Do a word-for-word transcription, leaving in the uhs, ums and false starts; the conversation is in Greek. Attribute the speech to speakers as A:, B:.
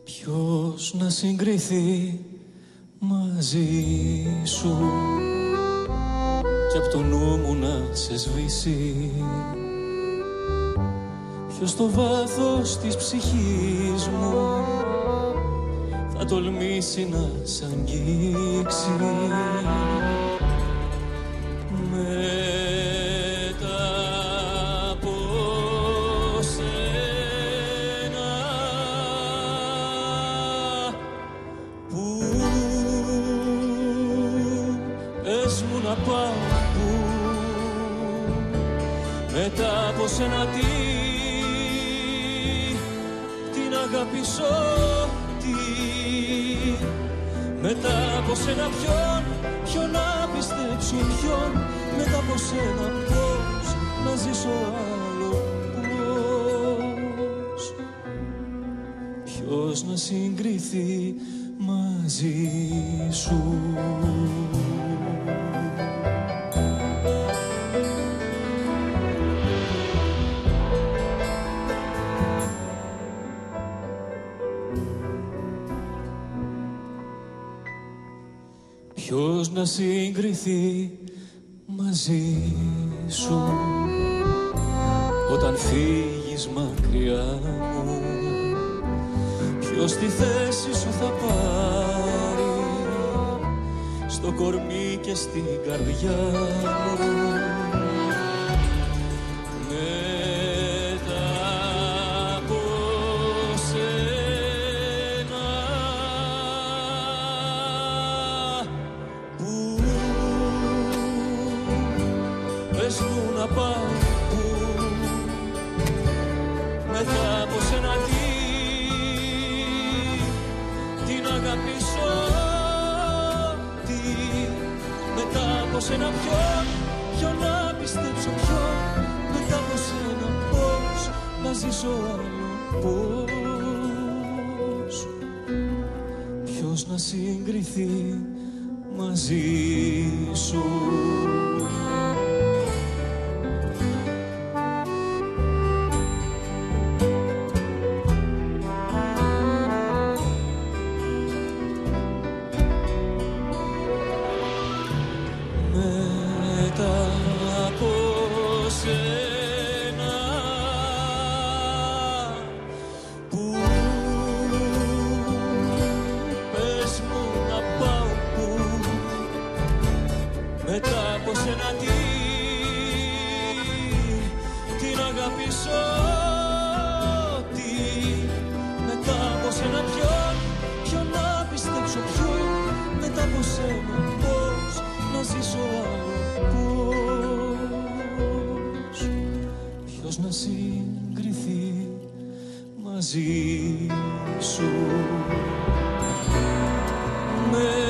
A: Ποιος να συγκριθεί μαζί σου κι απ' το νου μου να σε σβήσει? Ποιος στο βάθος της ψυχής μου θα τολμήσει να σ' αγγίξει? Μετά από σένα που πες μου να πάω που? Μετά από σένα τι, την αγαπήσω τι? Μετά από σένα ποιον, ποιον να πιστέψω ποιον? Μετά από σένα πώς να ζήσω άλλο πώς? Ποιος να συγκριθεί μαζί σου? Ποιος να συγκριθεί μαζί σου όταν φύγεις μακριά μου? Ποιος τη θέση σου θα πάρει στο κορμί και στην καρδιά μου? Να πάω που? Μετά από σένα τι, την αγαπήσω τι? Μετά από σένα ποιον, ποιον να πιστέψω ποιον? Μετά από σένα πώς να ζήσω άλλο πώς? Ποιος να συγκριθεί μαζί σου? Να συγκριθεί μαζί σου? Με